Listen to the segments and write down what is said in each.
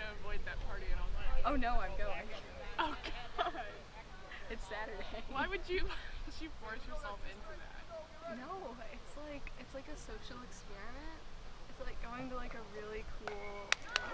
to avoid that party and all that. Oh no, I'm going. Oh God. It's Saturday. Why would you force yourself into that? No, it's like a social experiment. It's like going to like a really cool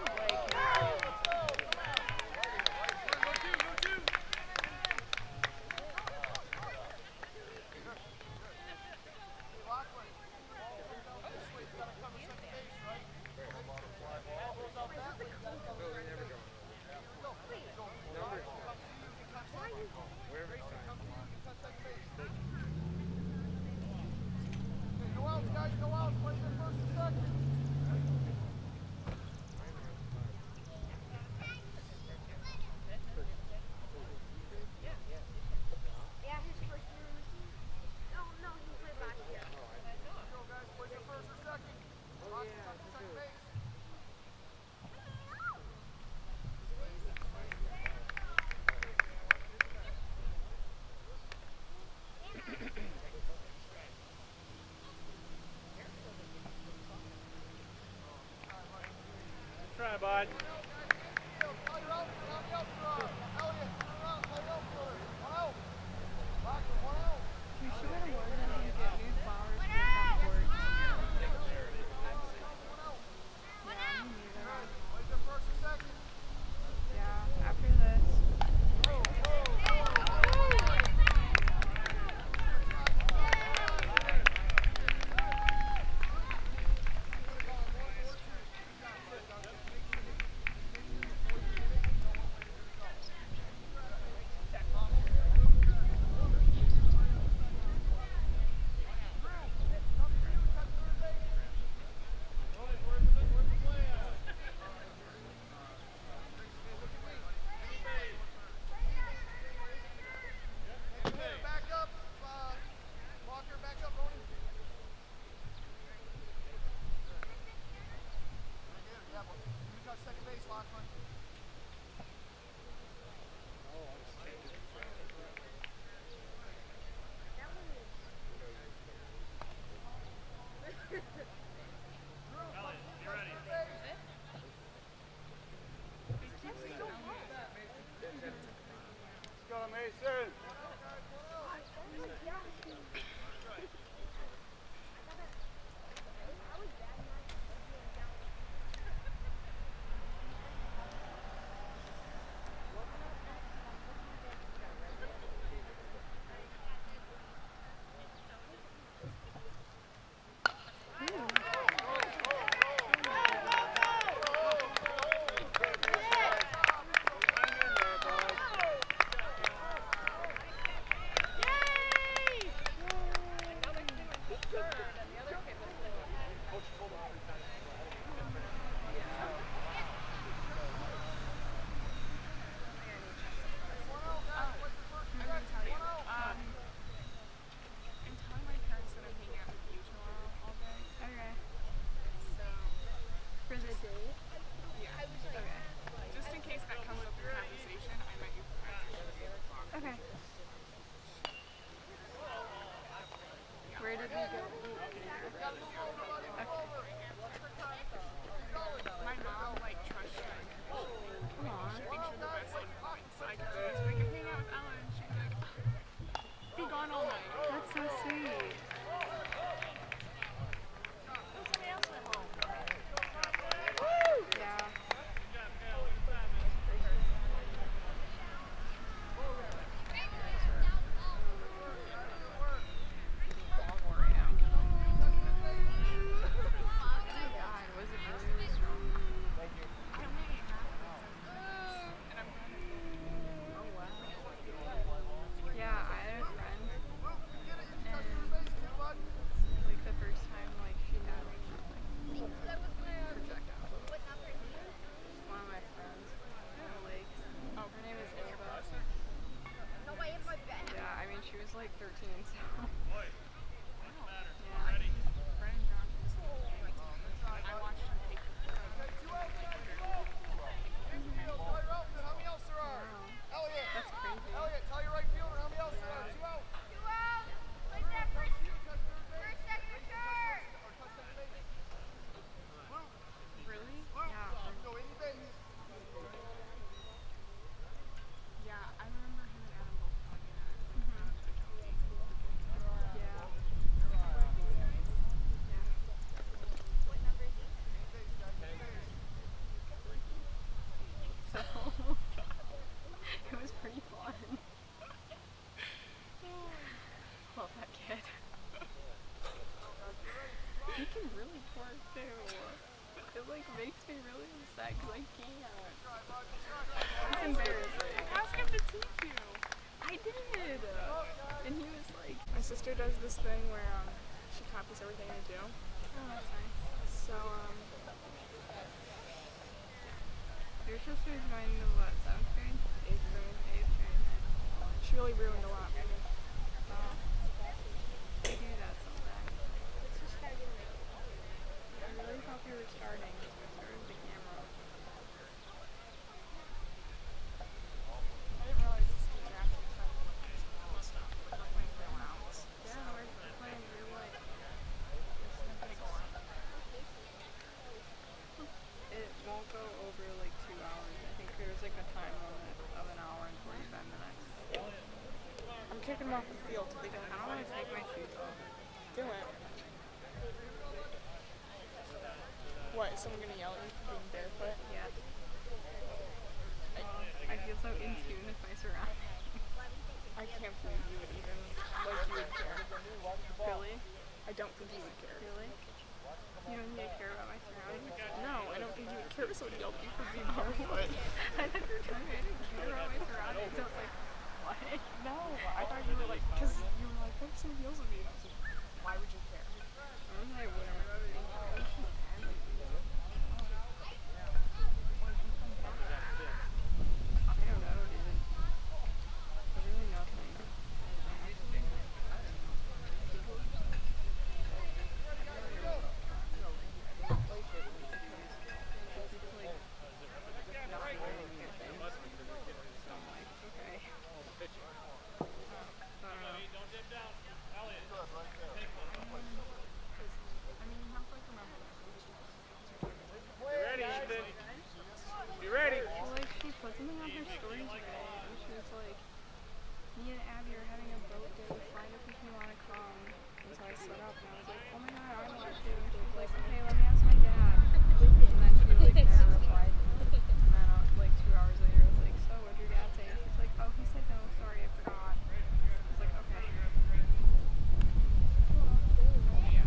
Try, bud. It's embarrassing. Ask him to teach you. I did. And he was like, My sister does this thing where she copies everything I do. oh, that's nice. So Your sister's going to what, 7th grade? 8th grade. 8th grade. She really ruined a lot for me. Wow. I do that sometimes. I really thought we were starting. Started the camera. I didn't realize this teacher actually sent me all this stuff. Like we're playing real rounds. Yeah, we're playing real life. It won't go over like 2 hours. I think there's like a time limit of an hour and 45 minutes. I'm kicking them off the field till they don't. I don't want to take my shoes off. Do it. What, is someone gonna yell at me for being barefoot? Yes. I feel so in tune with my surroundings. I can't believe you would even, like, you would care. Really? I don't think you would care. Really? You don't need to care about my surroundings? No, I don't think you would care if someone yelled at you for being barefoot. I thought you were telling me I didn't care about my surroundings. I was like, what? No, I thought you were like, because you were like, what if someone yells at me? And I was like, why would you care? I wouldn't. I don't know, dude. Literally nothing. Well, like, she put something on her stories today, and she was like, me and Abby are having a boat day, fly up if you want to come. And so I stood up, and I was like, oh my god, I want to. And she was like, okay, let me ask my dad. And then she like never replied. And then like 2 hours later, I was like, so what'd your dad say? And she's like, oh, he said no, sorry, I forgot. I was like, okay. Yeah.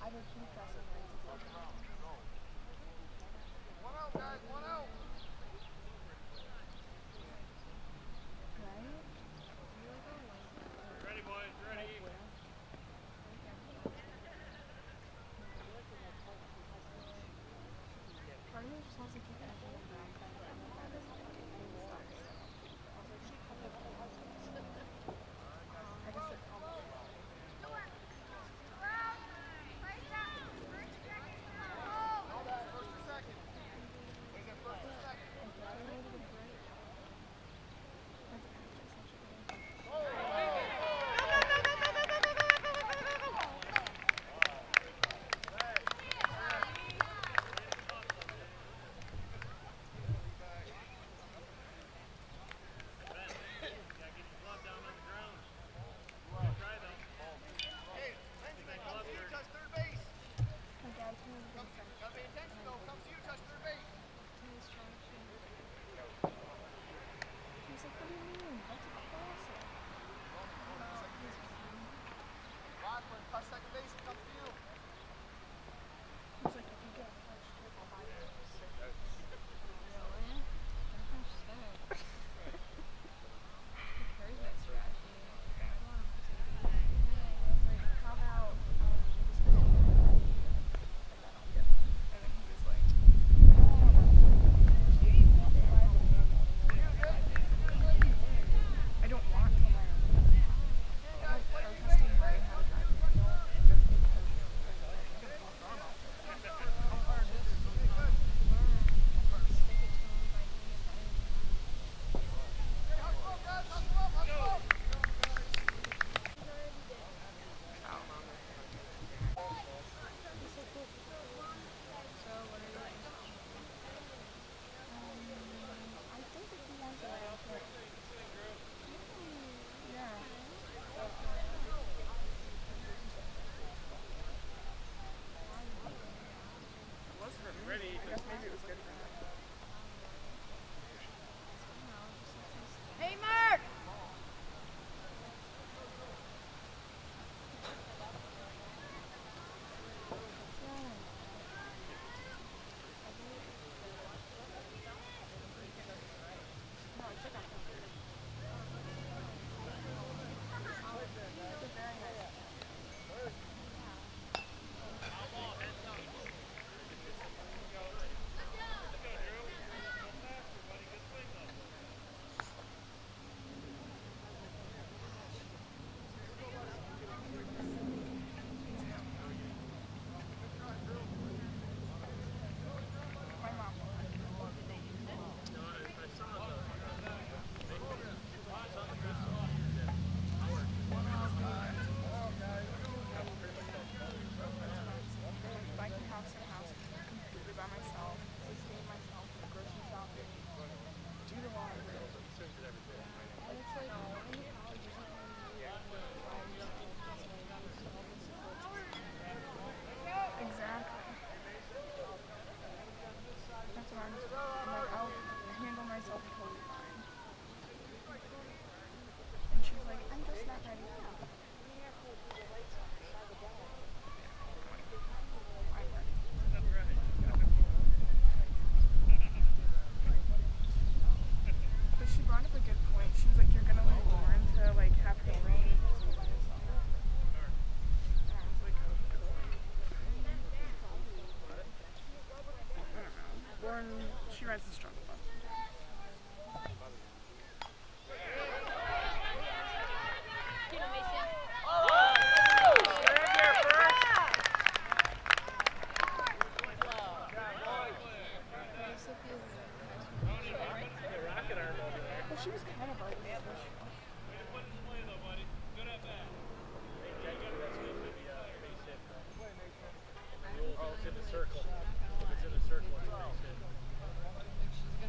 either keep pressing or it's a One out, guys, one out. right? Ready, boys, ready. Part of me just wants to keep edging the ground kind of like that is like I was like, she cut the ball. I guess it probably First or second? Is it first or second? Hey, Benjamin, come to you, touch third base. My dad told me to Gotta pay attention, though. Come to you, touch third base. he was like, what do you mean? That's a classic. Rockland, touch second base, it comes to you. He's like, if you get a first trip, I'll buy you a stick. Really? That's sick. Who carries that strategy? Like, how about, And then he was like, I don't want to learn. I was protesting learning how to drive a vehicle just because there's like a whole drama. Hustle up, guys, hustle up, hustle up. so what are you doing? I think if he wants to let him play. Yeah. It was for me. I guess maybe it was good for him. Hey, Mark! My mom will. Buying house to house completely by myself, sustain myself, grocery shopping, do the laundry. And it's like, going to college isn't really by yourself. That's why you need all the support system. Exactly. That's what I'm like, I'll handle myself totally fine. And she's like, I'm just not ready now. I'm ready. But she brought up a good point. She was like, you're gonna like learn to like have control by yourself. And I was like, oh, good point. I don't know. Lauren, she rides the struggle bus. Well, she was kind of like that. Oh, it's in the circle. If it's in the circle, it's a base hit.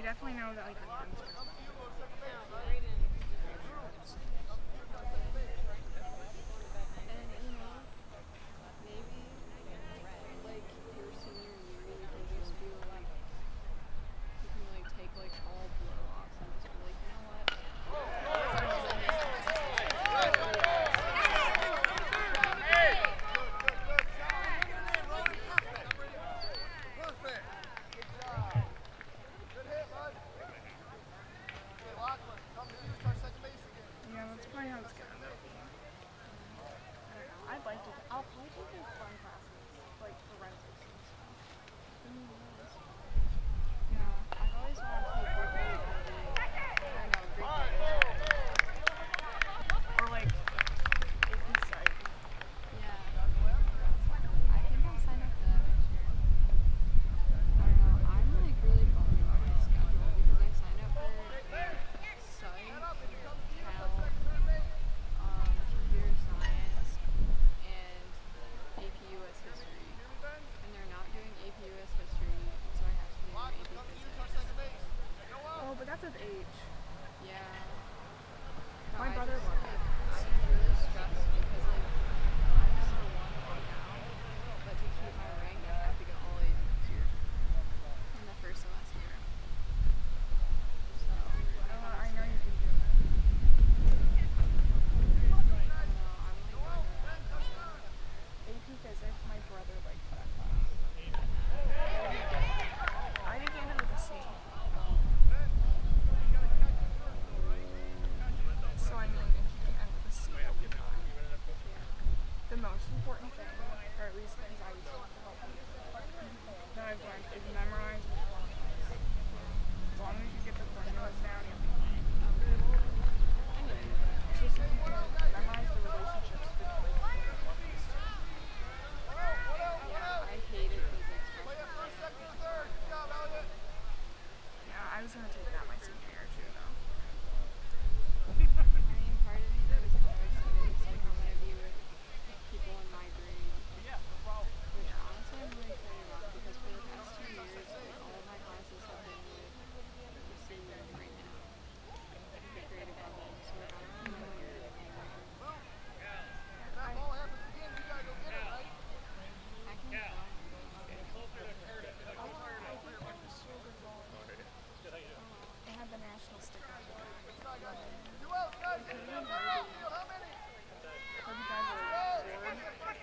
definitely know that like her friends are Come to you, go to second base, son. And you know, maybe like your senior year you can just be like you can like take like all blow offs and just be like, you know what? Perfect. Good job. Good hit, bud. Okay, Lachlan, come to you, start second base again. Yeah, that's probably how it's gonna be. I don't know. I'd like to. I'll probably take like fun classes, like forensics and stuff. Yeah, I've always wanted to take Greek mythology. I know, Greek mythology. Or like AP Psych. Yeah. I think I'll sign up for that next year. I don't know. I'm like really bummed about my schedule because I signed up for Psych, Cal, Computer Science, and AP US History. And they're not doing AP US History, and so I have to do Lachlan, AP come to you, Physics. start second base. Go up. Oh, but that's with age. Yeah. My I brother just, loved like, it. I'm really stressed because like I'm number one right now, but to keep my rank I have to get all A's next year in the first semester. So I know you can do it. I don't know, I'm like wondering. AP Physics, my brother liked that class. I think he ended with a C. So I mean, if you can end with a C, you'll be fine. The most important thing, or at least things I used to help me that I've learned, is memorize the formulas. As long as you get the formulas down, you'll be fine. It's just if you can memorize the relationships between like formulas. Yeah, I hated physics Play freshman up first, year. second, and third. Good job, Elliot. Yeah, I was gonna take that my senior year too, though. I mean, part of me though is kind of excited. It's like I'm gonna be with people in my grade, which honestly I'm really excited about because for the past 2 years, like all of my classes have been with the seniors right now, the grade above them. So like I don't really know where to go. If that ball happens again, you gotta go get it, right? I can try. It had the national sticker on it. Two outs, guys. How many? Heard you guys are bored.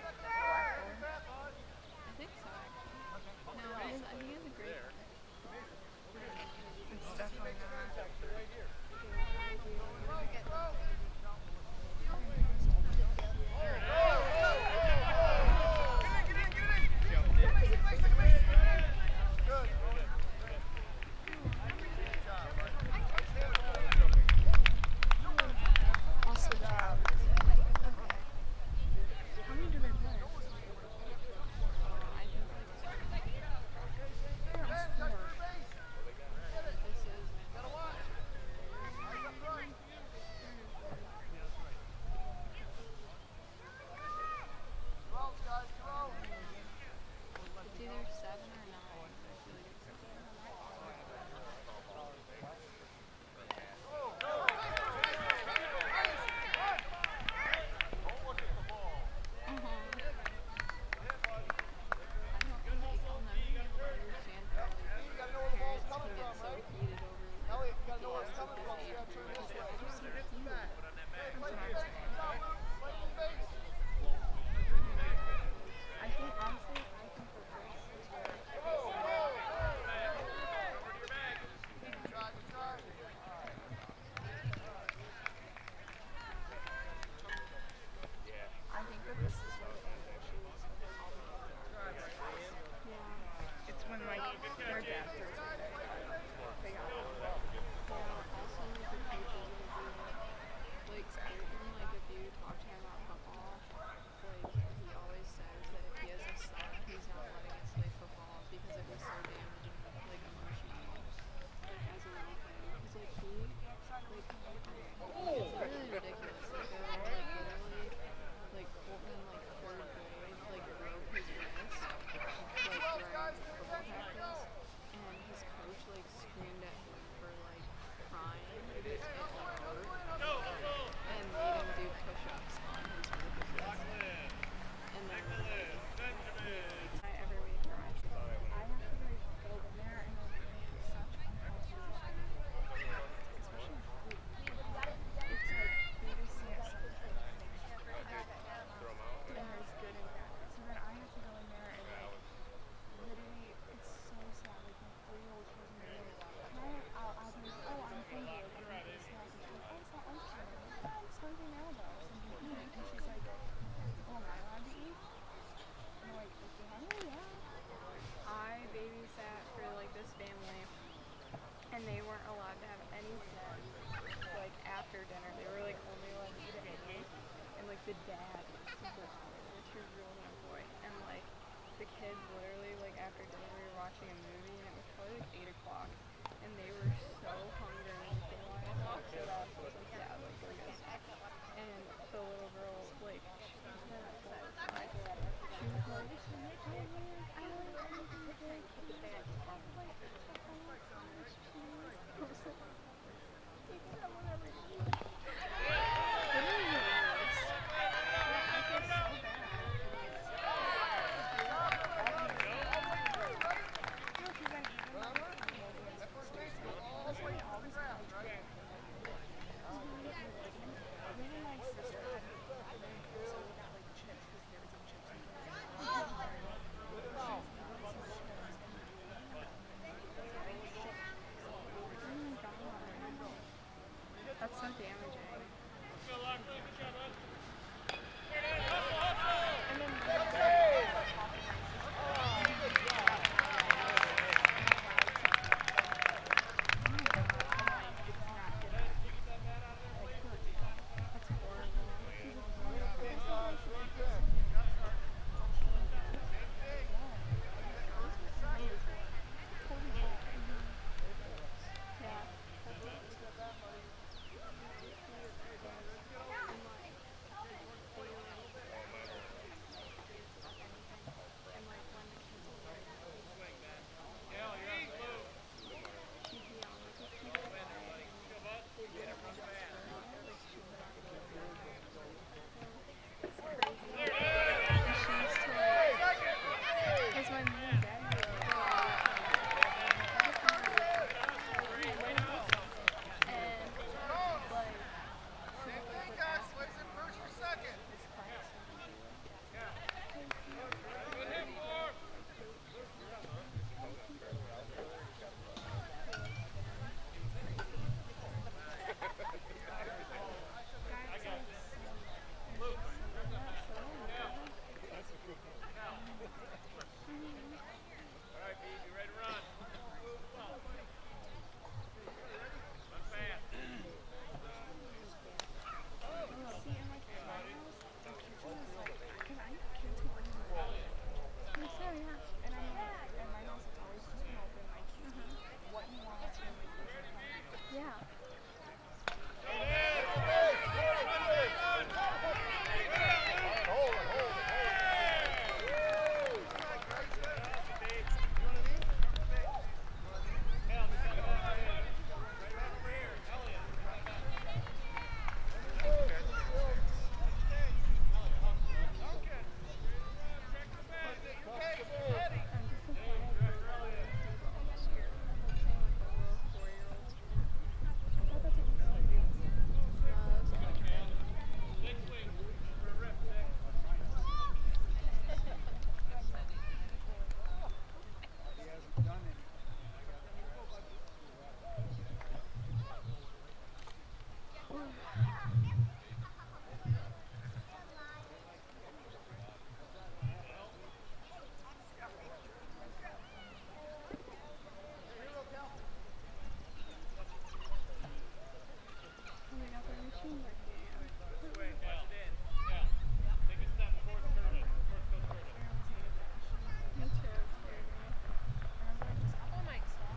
I think so actually. No, I think he has a great. It's definitely not. Good. I'll switch out. How many do they play? I think like Yeah, after dinner. They were like only allowed to eat at 8, and like the dad was super hungry, the 2-year-old little boy, and like the kids literally like after dinner we were watching a movie and it was probably like 8 o'clock, and they were so hungry. They wanted to talk so bad. So I was like, yeah, like go get a snack. And the little girl like she was so upset. Like, she was like, I don't want anything with it. Can you just have like a couple of cottage cheese? I was like, you can have whatever you want. Literally the worst. Yeah, I feel so bad. No, because then even like That first base goes all the way to the ground, right? even my sister had so we got like chips because there was like chips in the Oh my god. That's so damaging. and then That's horrible. Yeah. And like when the kids were like TV on, like if she was quiet and like they didn't like scream at her, like she put on like it's crazy. And she used to like, cause my mom and dad were like, and like Same thing, guys. Whether it's first or second. this class see in like my house, the kitchen is like, because I know kids who live in the house. Me too, yeah. And I mean, like, in my house, it's always just been open, like, what you want, and like, there's no plan. Yeah. Hold I'm disappointed that people this year. Like saying like the little 4-year-olds. I thought that's what you said. No, that's not okay. Oh, they got their machine working again. Me too, it scared me. Oh my god.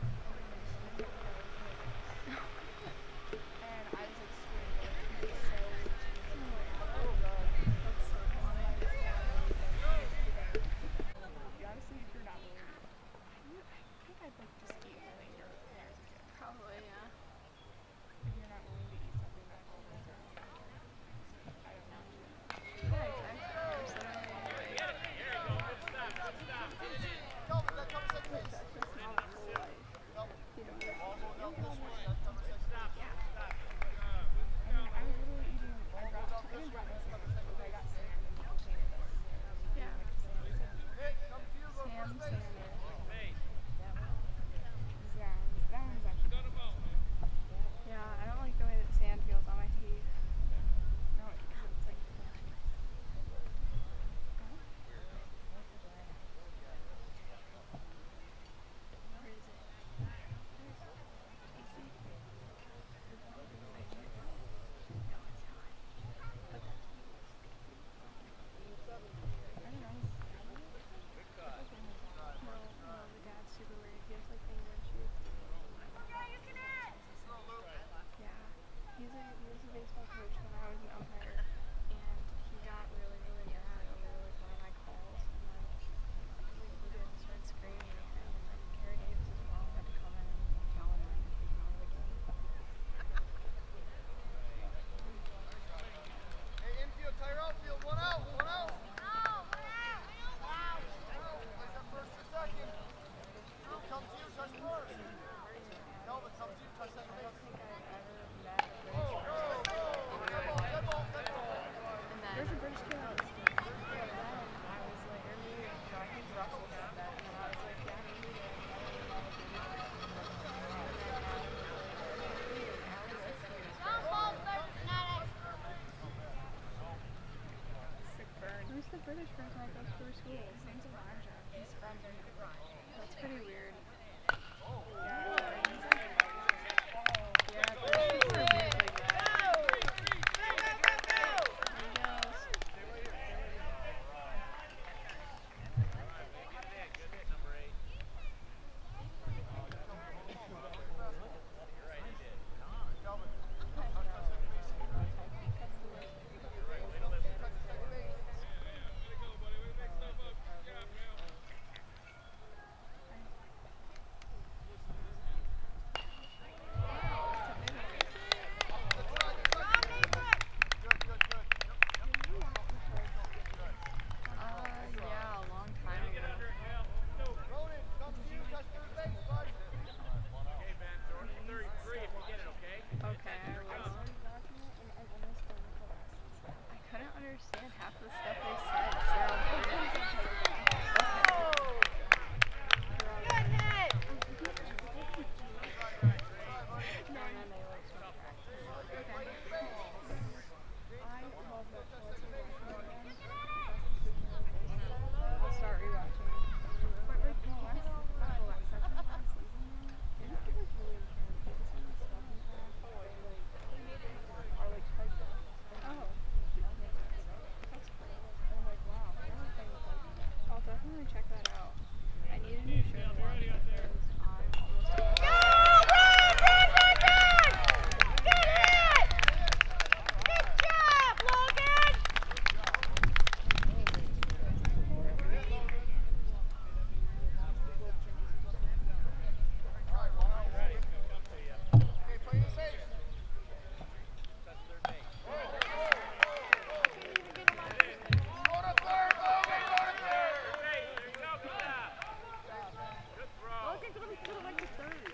And I was like screaming, like, he was so Oh my god. That's so funny. you honestly, if you're not willing to, I think I'd like just eat later when I was a kid. Probably, yeah. If you're not willing to eat something that old, I don't know. Yeah, exactly. Personally, like, Calvin, that comes second base. that's just not a whole life. You don't get Ball goes out this way. That comes second base. I mean, I was literally eating, I didn't drop my sandwich because I got sand and you clean it up. Yeah. Nick, come to you. Go Sam first base. Sanders. That one's actually Yeah, I don't like the way that sand feels on my teeth. no, it's like Where is it? Cool. Name's Elijah. He's from here. That's pretty weird. Yeah. Yeah, British people are weird like that. Yeah, a long time ago. Ronan, come to you, touch third base, bud. Okay, I was. I couldn't understand half the stuff they said. They're all British. Good hit! I'll start rewatching. But like the last section of last season though, isn't it like really intense? Like some of the stuff in there are like typed up. Oh, that's cool. And I'm like, wow, I don't think it's like that. I'll definitely check that out. I need a new show to watch because I'm almost done. Go, Run! Run, run, run! Good hit! Good job, Logan! Okay, play the safe. Go to third, Logan, go to third! Logan could have went to third.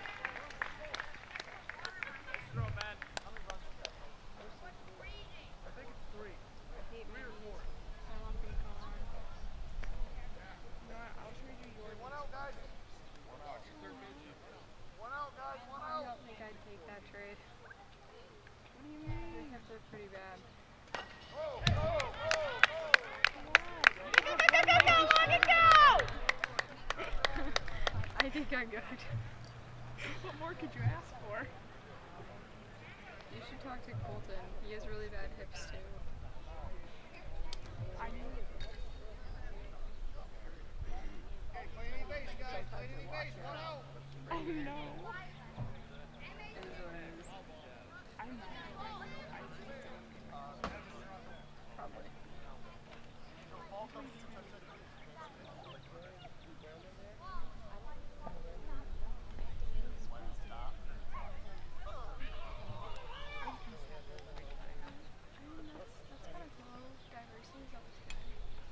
I think it's 3. I hate movies. I want them gone. You know what? I'll trade you your One out, guys. One out, guys, one I out. don't think I'd take that trade. What do you mean? They have they're pretty bad. Go, go, go, go! I think I'm good. What more could you ask for? You should talk to Colton. He has really bad hips too. I knew Okay, play any base, guys. Play any base. One out. I know. It is what it is. I know. I do. Probably. Ball comes to you, touch second base. That's kind of cool. Diversity is always good.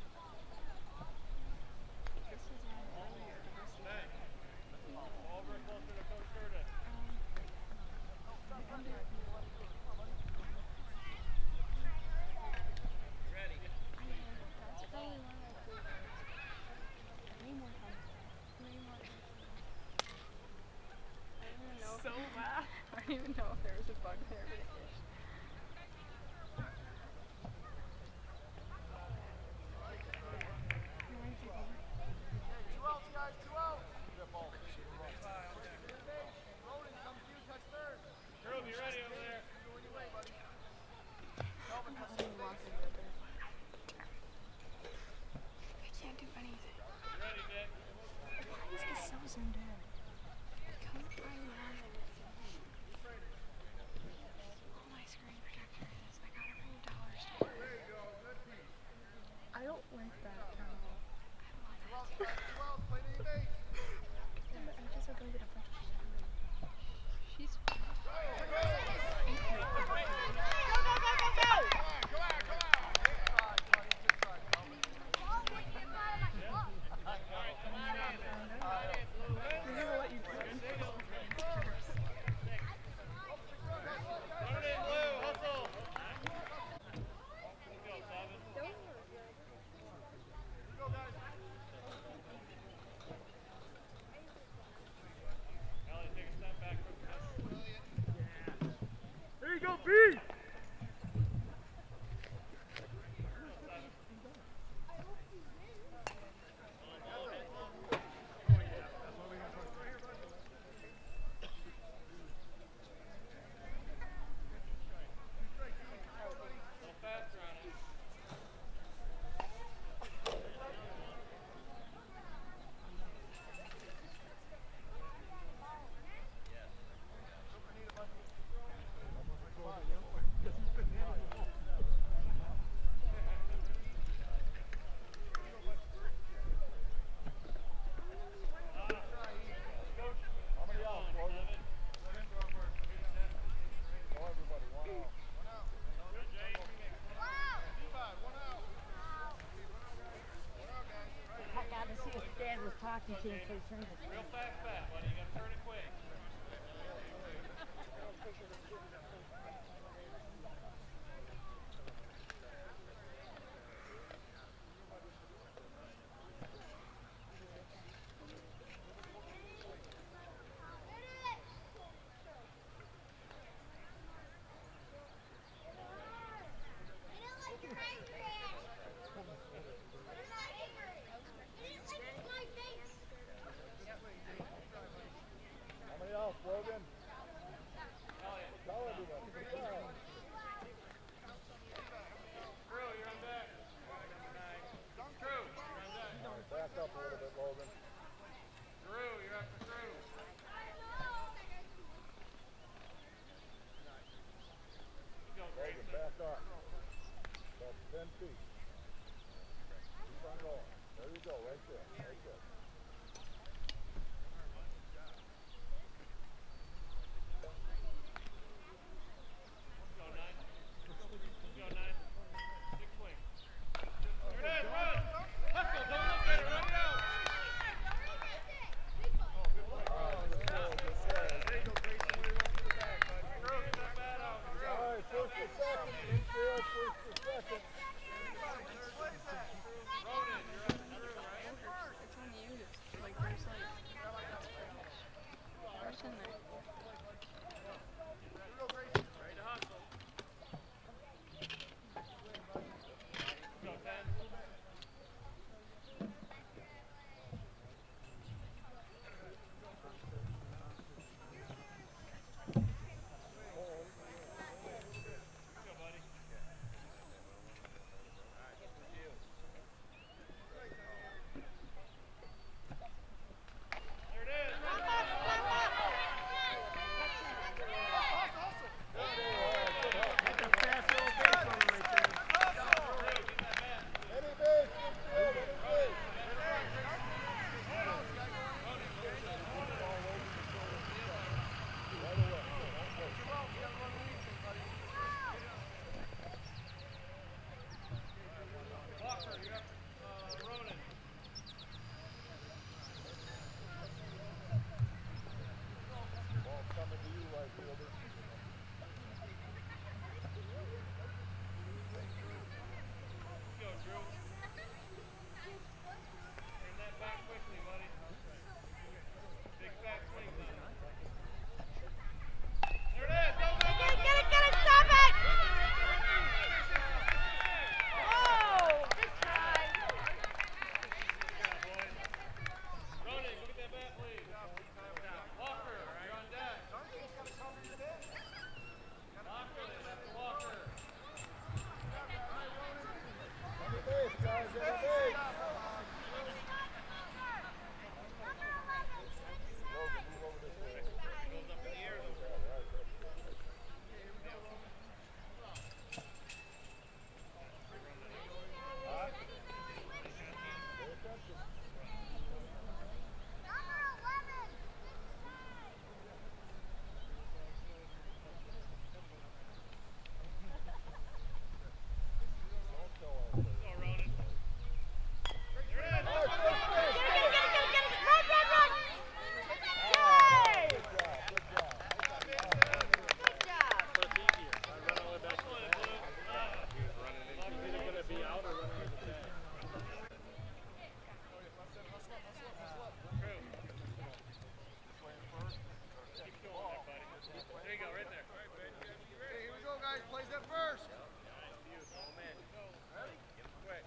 This is earlier diversity. That's probably one of my favorites. Way more fun. Way more fun. I don't even know. So loud. I don't even know if there was a bug there, but it is. Two outs, guys. Two outs. Ronan, come to you, touch third. Go any way, buddy. Calvin, touch second base. I can't do anything. Why is this so zoomed in? Come on, all my screen protector is. I got it from the dollar store. There you go. Good piece. I don't like that channel. Two outs, guys. Two outs. Play any base. Yeah, but I just are gonna get a bunch of She's We're gonna let you do it. There you go, B! You can't play turn it. Real fast back, buddy. You gotta turn it quick. How many else, Logan? Tell everybody. Good job. Drew, you're on deck. Drew, you're on deck. Back up a little bit, Logan. Drew, you're up for Drew. Keep going, Logan, Grayson. back up. That's 10 feet. Keep on going. There you go, right there. Right there. Go, 9. Go, 9. 6 swing. Here it is, run! Hustle, don't look at it, run it out! There you go, Grayson. Where you want to the back, buddy? Drew, get that bat out. All right, first and second. Infield, first and second. Ronan, you're up for Drew, right? It's on you. Like, there's like. Where's in there? Ready to hustle. Go, 10. Go, buddy. There it is. Run it. Any base, infield, any base. Walker, you're up. Ronan. Ball's coming to you, right fielder. Go, Drew. Turn that back quickly, buddy. Big fat swing on it. There it is. Go, go, go, go. Get it, stop it! Oh, good try. Good job, boys. Ronan, go get that bat, please. Walker, you're on deck. Walker, that's the Walker. Any base, guys, any base. Logan, move over this way. Goes up in the air, though. Yeah, right, that's good. Huh? Pay attention. Don't tell our players. Go, Ronan. There it is. All right, first base. Run! Yay! Good job, good job. Good job. So it's easier. I run all the way back to the back. It's either going to be out or run into the tag. True. Keep going there, buddy. There you go, right there. Hey, here we go, guys. Plays at first. Oh, man. Ready? Get him quick.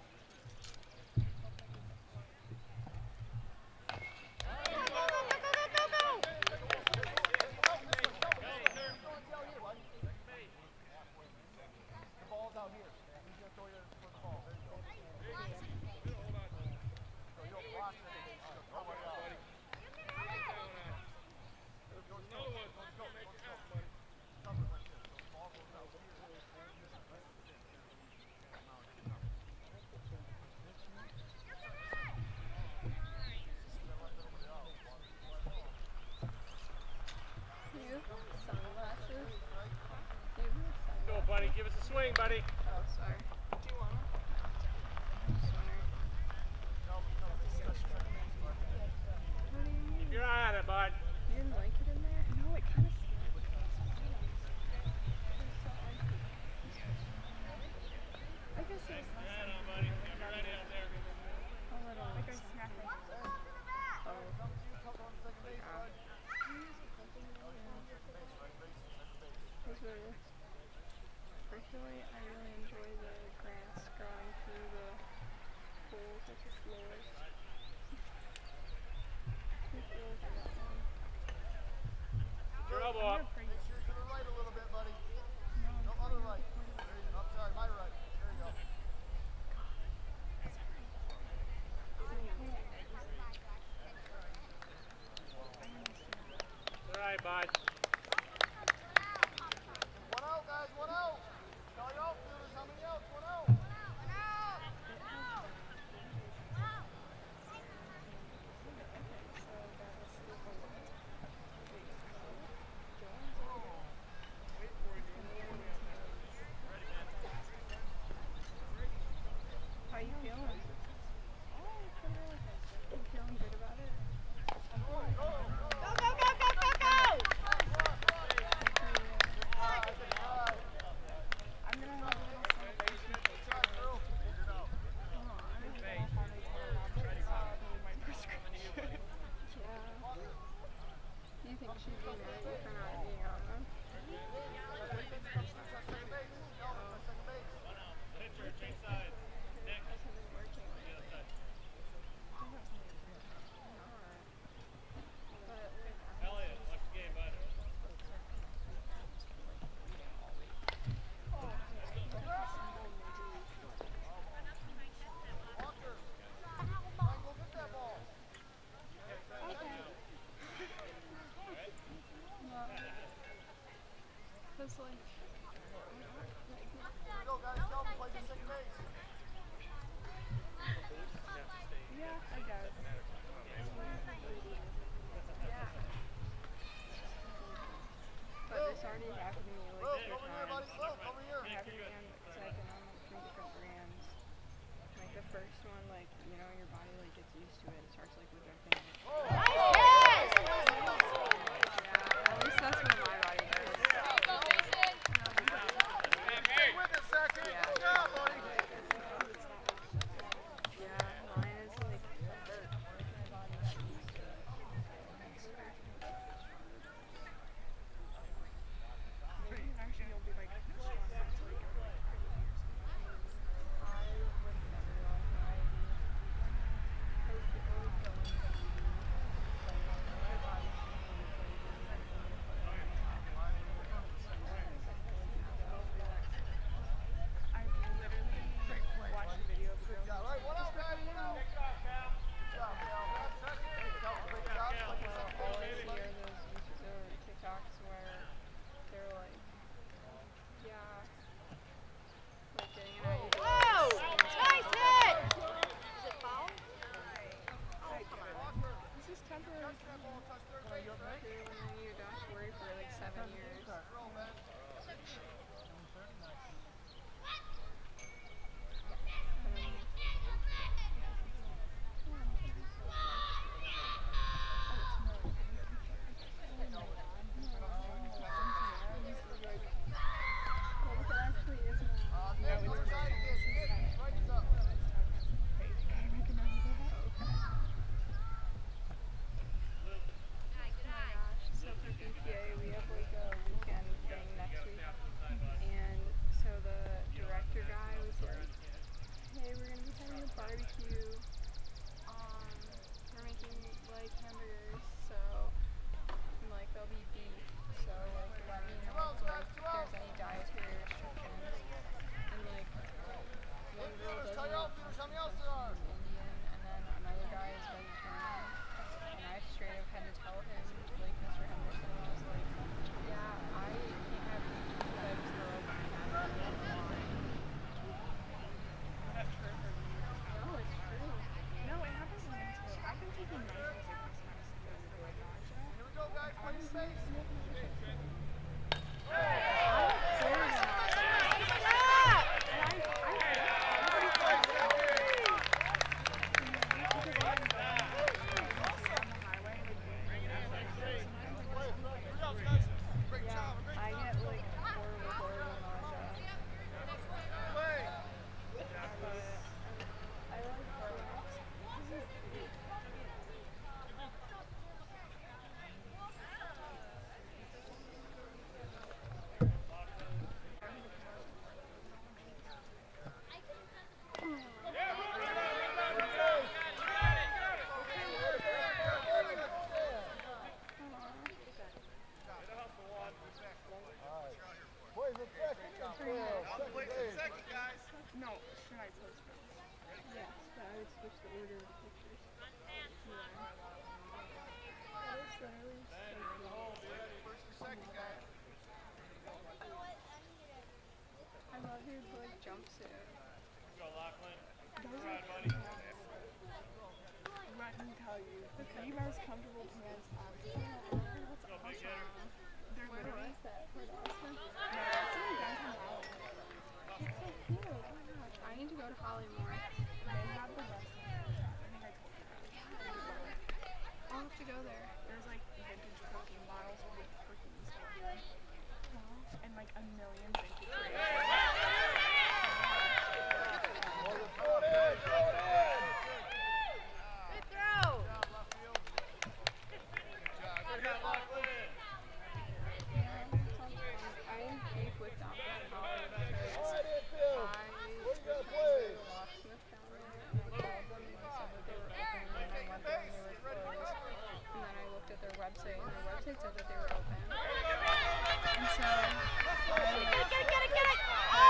The ball's out here. He's going to throw you for the ball. There you go. So you'll block it. Throw it out. Cover like this. So the ball goes out here. You? Sunglasses? Go, buddy. Give us a swing, buddy. Oh, sorry. Do you want them? Sorry. that, bud. You didn't like it in there? No, it kind of scared me. I guess it was less Head than on, buddy. Be ready out there. A little. like I smacked my Oh. Come to you, come on second base, bud. Personally, I really enjoy the grass growing through the holes at the floors. I feel like I got one. Your elbow up. Make sure you're to the right a little bit, buddy. No, other right. There you go. Oh, sorry, my right. There you go. All right, bud. One out, guys, one out. Tell your outfielders how many outs, one out. How you feeling? You feeling good about it? I'm gonna have a little celebration. My prescription. Yeah. Do you think she'd be mad at you for not being on them? Second base. Calvin, second base. Pitcher, change sides. Nick. Hasn't been working The lately. other side. But with Elliot, watch the game, bud. Walker. Try and go get that ball. Cause like, Here we go, guys. Calvin, play the second base. Yeah, I guess. but this already happened to me like Luke, 2 over here, buddy. times. Luke, over here. It happened to me because I've been on like 3 different brands. Like the first one, like you know, your body like gets used to it. It starts like rejecting it. Yeah, at least that's what my body does. Stay with it, Sackett. Good job, buddy. Yeah, mine is like my body got used to it. Maybe eventually you'll be like strong enough to like go to like I would never know how I do. Because the only feeling that you like, my body can really play Second base. Second, guys. No, should I post them? Yes, but I would switch the order of the pictures. Yeah. That is literally so cool. First and second, guys. I love his like jumpsuit. Go, Lachlan. Those Ride, are buddy. let me tell you, the most comfortable pants I've That's Go, big hitter. awesome. They're Where literally was that? Where Austin? no, it's in downtown Holland. It's so cute. Oh my gosh. I need to go to Holly more. They have the best pants. I think I told you that. I'll have to go there. There's like vintage protein bottles with cookies on them. And like a million vintage grapes. Throw it in. Throw it in. Good throw. Good job, left field. Good job. Good Go, hit, Lachlan. Lachlan. Yeah, that sounds fun. I am deep with Dominic at Holly because Right infield. I Where you gonna was play? trying to go to Locksmith down there and I called them and they said that they were open and I went there and they were closed. And then I looked at their website and their website said that they were open. And so I Get it. don't believe I was like, Good, good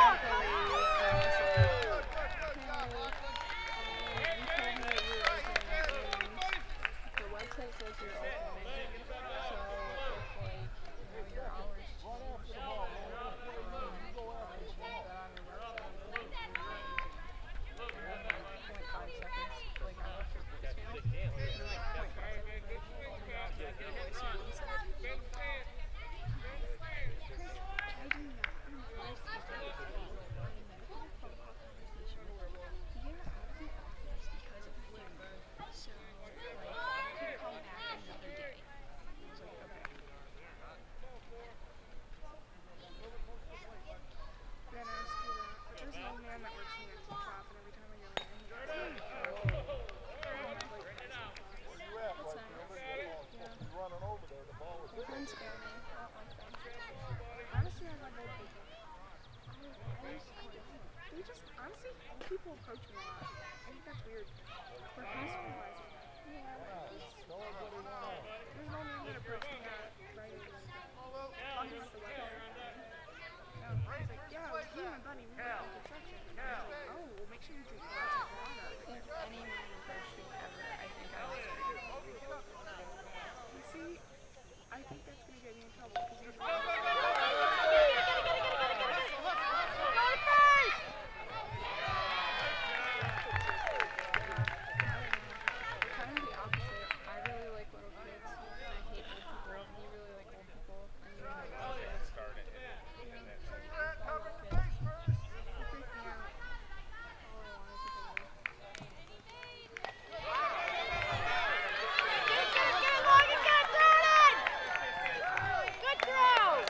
job, Lachlan. you told me that you were opening at noon. The website says you're opening. So if like, you know, your hours change, Run after the ball, man. Don't play low. You go after the ball. that on your website, and then like 0.5 seconds, like I left your voicemail. And then like 0.5 seconds, like, your voicemail and said, I do not realize that there was a medical phone call conversation. You're out of the office because of flu. So, like, you could come back another day. I was like, okay. Then I was there's an old man that works in the antique shop, and every time I go in, he goes, Where you at, That's right nice. field? The ball's supposed to be running over there. The ball is The hit. friends scare me. I don't like them. honestly, I love old people. They just, honestly, old people approach me a lot. I think that's weird. They're kind of surprising. Tell everybody one out. There's an old man that approached me at Friday talking about the weather. He's like, yeah, I was here, my buddy, we were in construction. And I was like, oh, well, make sure you drink lots of water. If any man approached me ever, I think I would say, You see, I think that's going to get me in trouble because usually kind of the opposite. I really like little kids, and I hate old people. And you really like old people, and you really like little kids. Cover your base first. they freak me out. All I want is a baby. Get it, Logan. Get it, Jordan. Good throw.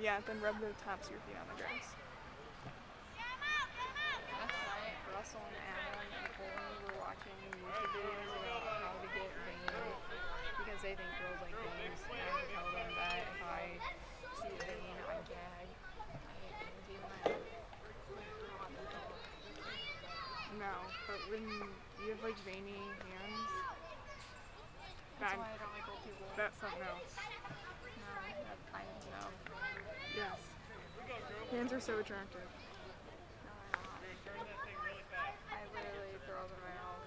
Yeah, then rub the tops of your feet on the grass. Last night, Russell and Adam and Colton were watching YouTube videos about how to get veins because they think girls like veins. And I have to tell them that if I see a vein, I gag. I hate veins even though No, but when you have like veiny hands, that's why I don't like old people. that's something else. No, that I know. Yes. Hands are so attractive. No, they're not. Turn that thing really fast. I literally throw up in my mouth.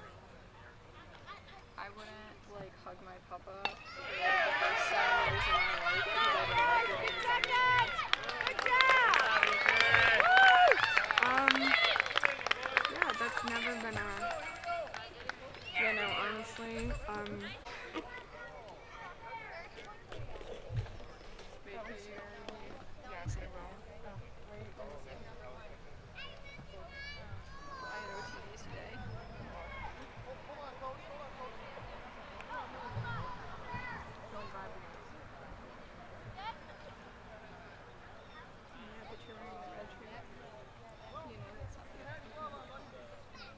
I wouldn't like hug my papa for like, the first 7 years of my life because I didn't like the veins on his hands. Yeah, that's never been a, you know, honestly, Wait, can you hear me? yes, I will. I had OTs today. Yeah, but you're wearing the red shirt. You know that's not the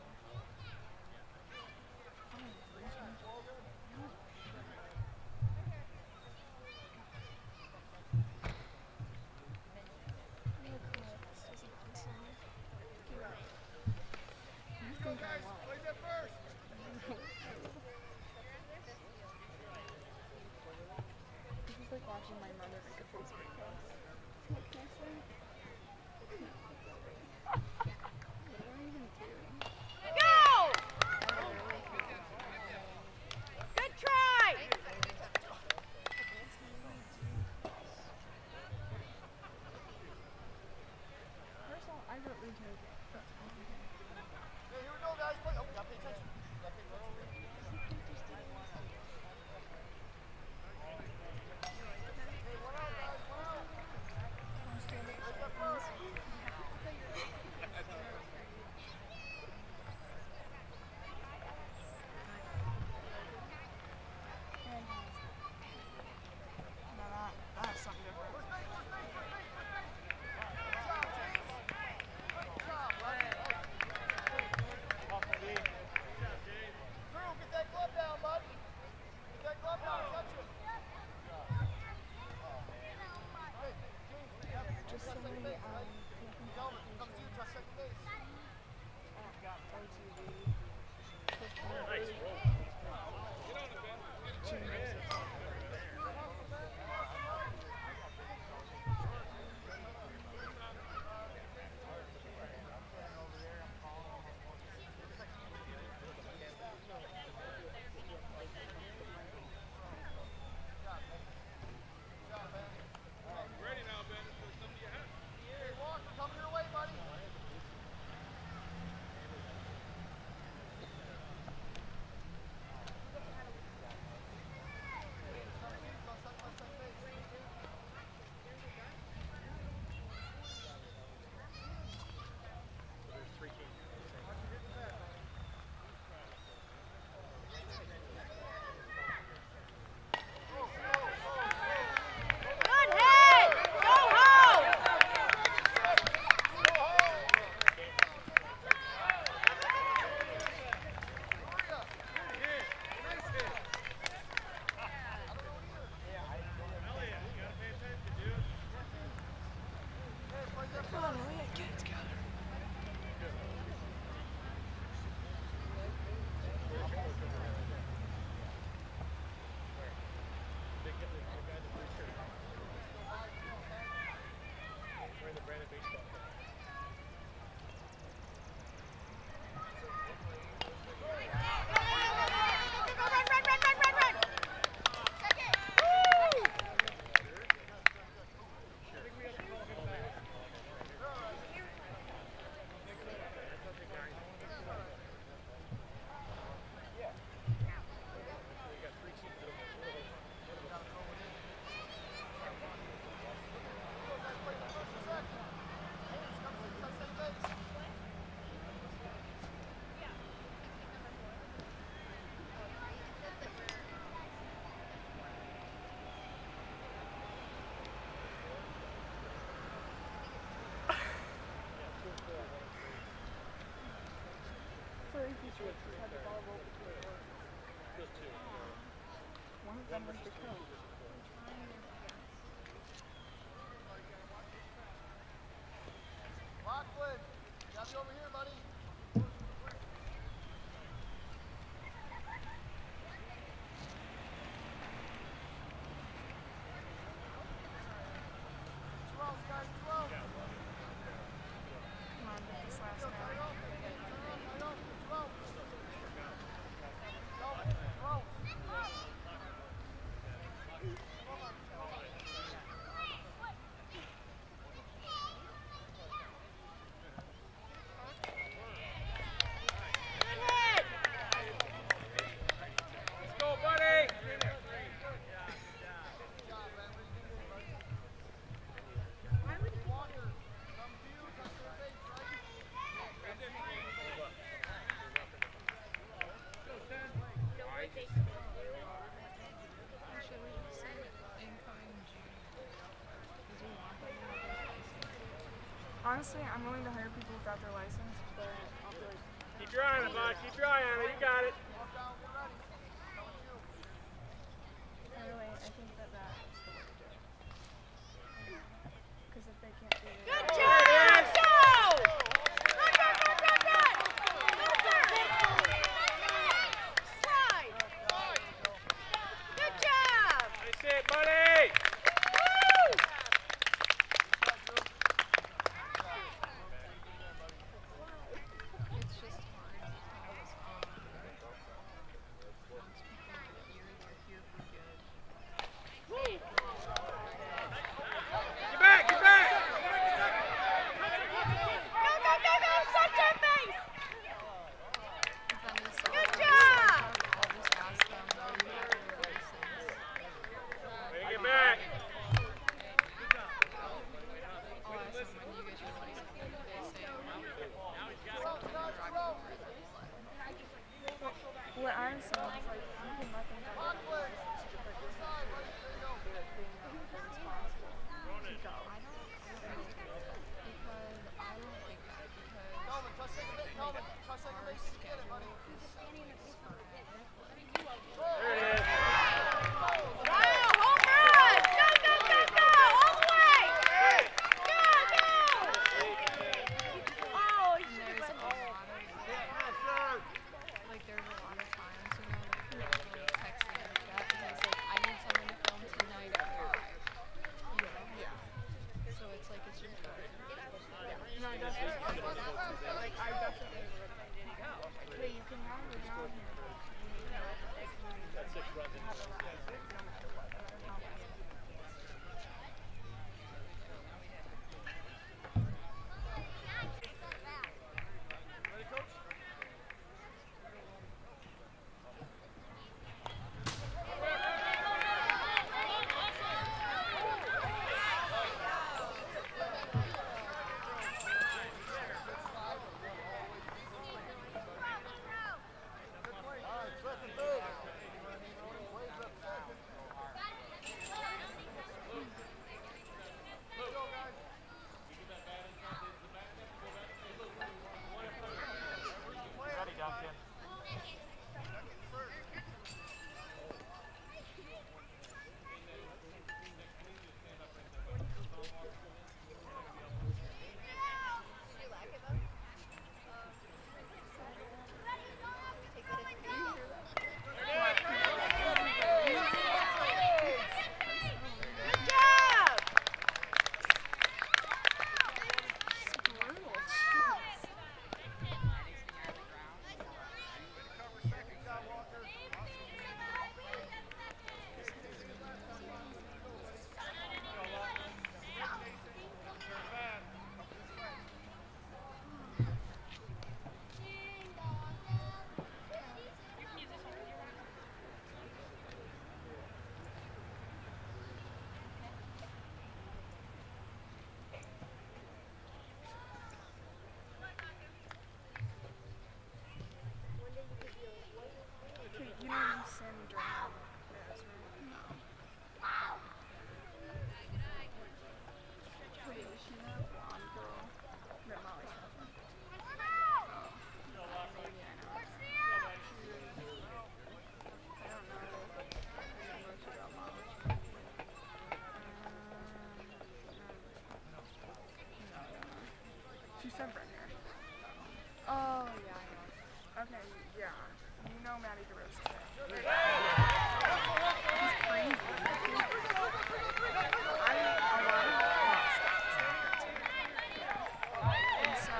Plays at first. This is like watching my mother make a Facebook post. What can I say? What do I even do? Go! I literally freak out. Good try! First of all, I wrote retake. Hey, here we go, guys. Play. Oh, gotta pay attention. Gotta pay attention. Hey, one out, guys. One out. Plays at first. No, that's something different. First base, first base, first base. Good job, teams. Good job, bud. had the ball roll between their legs. One of them was the coach. Lockwood, got me over here, buddy. Guys, 12. Come on, get this last guy. Let's go, buddy! Actually, we said incoming June. Because we want them to have their license. Honestly, I'm willing to hire people without their license, but I'll be like, Keep your eye on it, bud. Keep your eye on it. You got it. anyway, I think that is the way to do it. Because if they can't do it, Good job! Let's go! Run, run, run, run, run! Slide! Good job! Nice hit, buddy! Woo! It's just hard because once people are here, they're here for good. Get back! Get back! Go, go, go, go! Touch your face! But then this Good all- job! I'll just ask them, though, you have your license. Hey, get back! I'll ask them, when do you get your license? And if they say, no, September, October, then what I'm saying is like, you can let them go with their license, but just make sure that they're being responsible to go. I don't think because I don't think that because Calvin, touch second base. Calvin, touch second our base. You get it, buddy. schedule is sporadic. There it is. Wow, home run! Go, go, go, go! All the way! Go, go! Oh, he should have There's went a lot of like there's a lot of times, you know, like people like text me in the chat and it's like I need someone to film tonight at 5. You know? Yeah. So it's like it's your turn. No, I definitely like, I definitely would go. But you can have a job here. You need to have a Sam friend here. Oh, yeah, I know. Okay, yeah. You know Matty DeRosa. He's crazy. I mean, a lot of stuff is happening too. And so,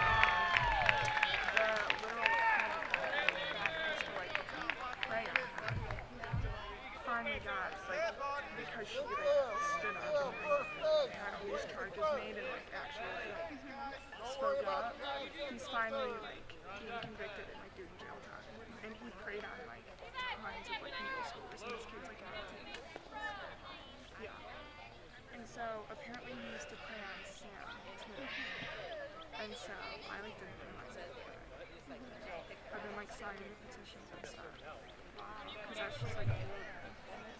the literal that used to like prey on her finally got, like, because she like stood up and like had all these charges made and like actually like spoke up, he's finally like being convicted and like doing jail time. And he preyed on like tons of like middle schoolers and this kid's like 19. Yeah. And so apparently he used to prey on Sam too. And so I like didn't realize it, but I've been like signing the petitions and stuff. Because that's just like a